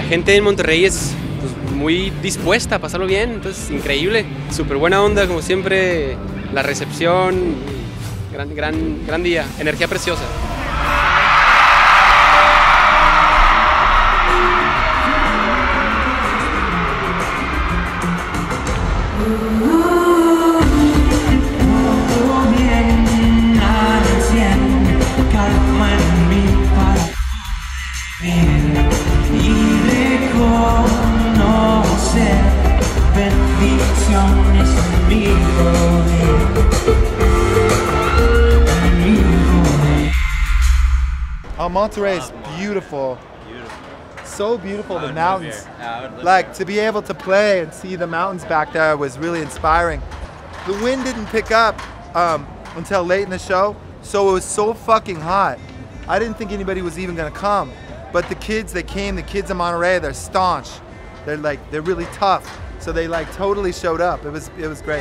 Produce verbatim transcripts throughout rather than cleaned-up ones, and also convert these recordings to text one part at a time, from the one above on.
gente en Monterrey es pues, muy dispuesta a pasarlo bien, entonces increíble, súper buena onda como siempre, la recepción, gran, gran, gran día, energía preciosa. Oh, Monterrey is beautiful. So beautiful, the mountains. Like, to be able to play and see the mountains back there was really inspiring. The wind didn't pick up um, until late in the show, so it was so fucking hot. I didn't think anybody was even gonna come. But the kids, they came, the kids in Monterrey, they're staunch. They're like, they're really tough. So they like totally showed up. It was, it was great.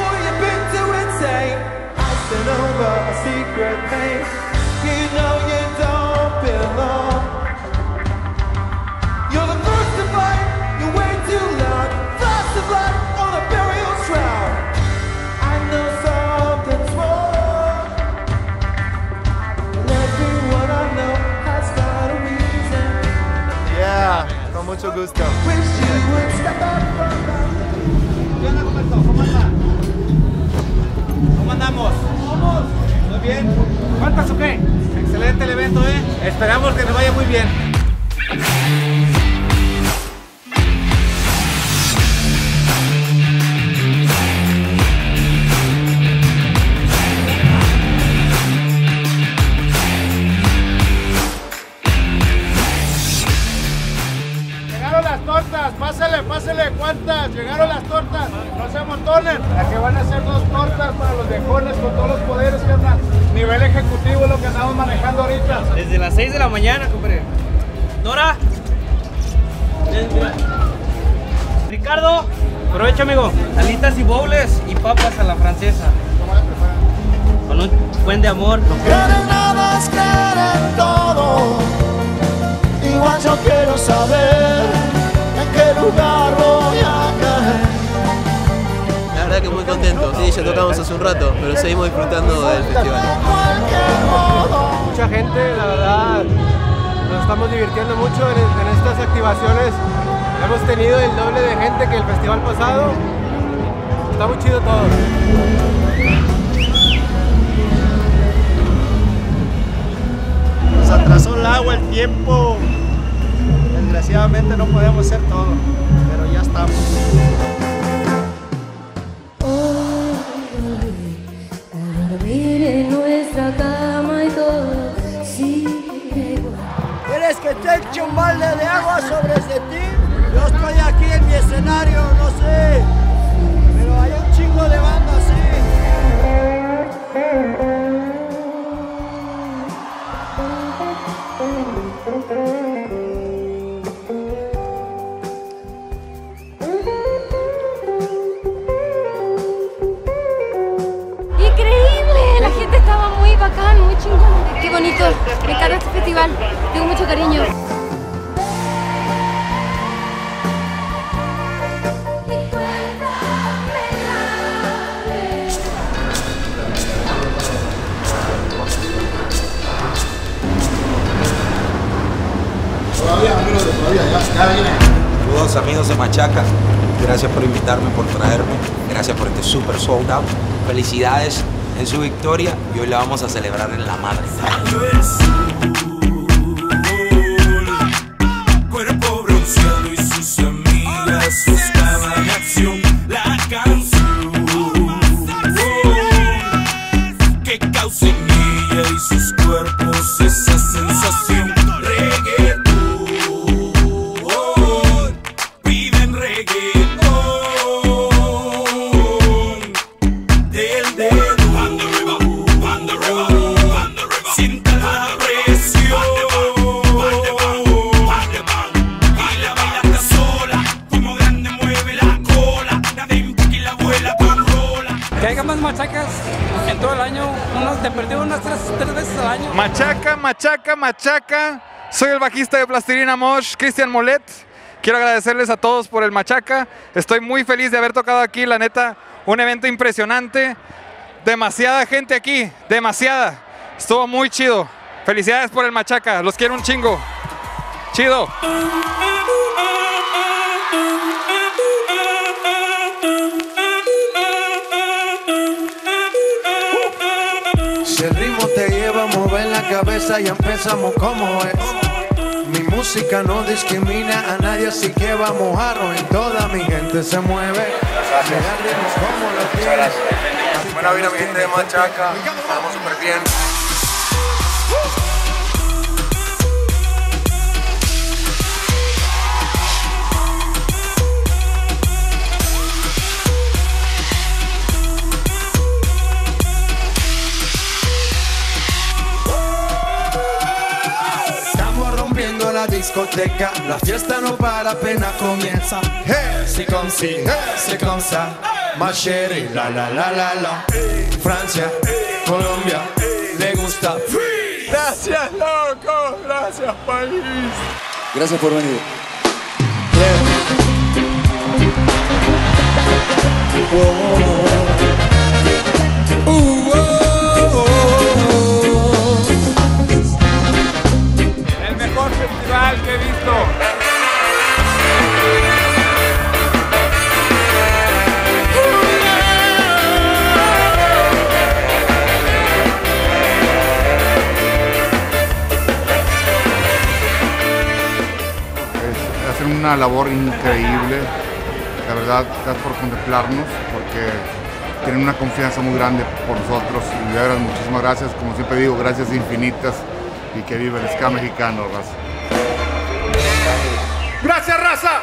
Con mucho gusto. ¿Cómo andamos? ¿Vamos? ¿Muy bien? ¿Cuántas o qué? Excelente el evento, ¿eh? Esperamos que nos vaya muy bien. Pásale, pásale, ¿cuántas? Llegaron las tortas, no se amontonen. Aquí van a ser dos tortas para los viejones con todos los poderes que andan. Nivel ejecutivo, lo que andamos manejando ahorita. Desde las seis de la mañana, compadre. Nora. Ricardo. Aprovecha, amigo. Alitas y bowls y papas a la francesa. ¿Cómo la preparan? Con un buen de amor. Creer en nada es creer en todo. Igual yo quiero saber en qué lugar voy a caer. La verdad que muy contento, sí, ya tocamos hace un rato, pero seguimos disfrutando del festival. Mucha gente, la verdad, nos estamos divirtiendo mucho en, en estas activaciones. Hemos tenido el doble de gente que el festival pasado. Está muy chido todo. Nos atrasó el agua, el tiempo. Desgraciadamente no podemos hacer todo, pero ya estamos. ¿Quieres que te eche un balde de agua sobre de ti? Yo estoy aquí en mi escenario, no sé, pero hay un chingo de banda así. Increíble, la gente estaba muy bacán, muy chingón. Qué bonito, me encanta este festival, tengo mucho cariño. Todavía, amigos, todavía, ya, ya viene. Saludos amigos de Machaca, gracias por invitarme, por traerme, gracias por este super sold out, felicidades en su victoria y hoy la vamos a celebrar en la madre. Cuerpo bronceado y sus amigas buscaban acción, la canción que causa en ella y sus cuerpos esa sensación. Que haya más machacas en todo el año, unos, te perdí unas tres, tres veces al año. Machaca, machaca, machaca. Soy el bajista de Plastilina Mosh, Cristian Molet. quiero agradecerles a todos por el Machaca. Estoy muy feliz de haber tocado aquí, la neta, un evento impresionante. Demasiada gente aquí, demasiada. Estuvo muy chido. Felicidades por el Machaca, los quiero un chingo. Chido. Si el ritmo te lleva a mover la cabeza, ya empezamos como es. Mi música no discrimina a nadie, así que vamos a en toda mi gente se mueve. Gracias. Muchas gracias. Buena vida, mi gente de Machaca. Estamos súper bien. La discoteca, la fiesta no para, apenas comienza. Hey, c'est comme si, hey, c'est comme ça, ma chérie, la la la la la. Francia, Colombia, le gusta. Gracias, loco, gracias, país. Gracias por venir. Uh, oh, oh, oh. El mejor festival que he visto. Hacen una labor increíble, la verdad, gracias por contemplarnos, porque tienen una confianza muy grande por nosotros y de verdad muchísimas gracias, como siempre digo, gracias infinitas y que viva el ska mexicano, raza. ¡Gracias, raza!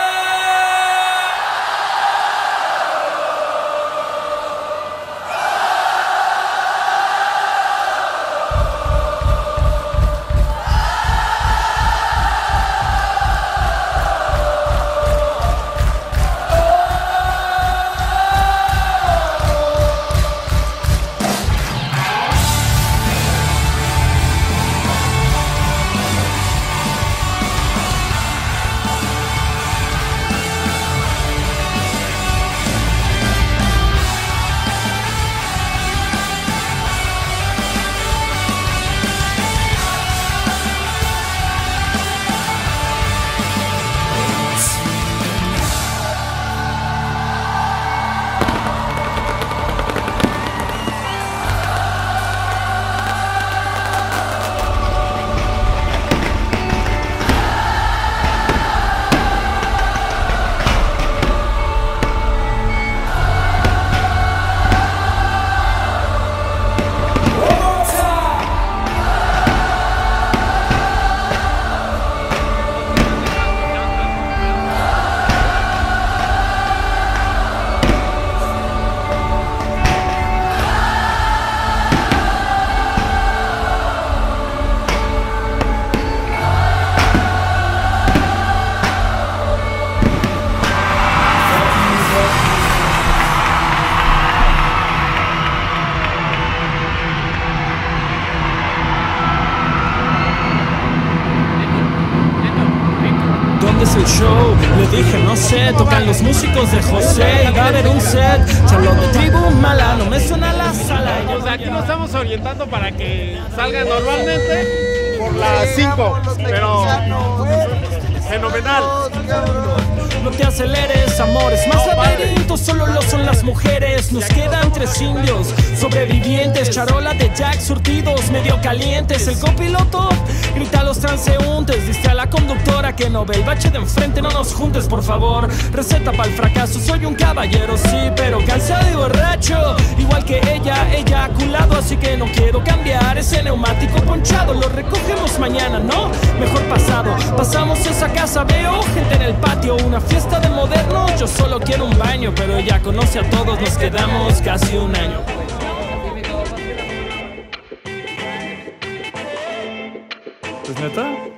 El show, le dije no sé, tocan los músicos de José y va a haber un set, charlo de tribu mala, no me suena la sala. Pues aquí nos estamos orientando para que salga normalmente por las cinco, pero fenomenal. No te aceleres, amores, más laberintos, solo lo son las mujeres. Nos quedan tres indios sobrevivientes, charola de Jack surtidos, medio calientes. El copiloto grita a los transeúntes, dice a la conductora que no ve el bache de enfrente. No nos juntes, por favor, receta para el fracaso. Soy un caballero, sí, pero cansado y borracho, igual que ella, eyaculado, así que no quiero cambiar ese neumático ponchado. Lo recogemos mañana, ¿no? Mejor pasado. Pasamos esa casa, veo gente en el patio, una fiesta de modernos. Yo solo quiero un baño, pero ella conoce a todos, nos quedamos casi un año. ¿Es neta?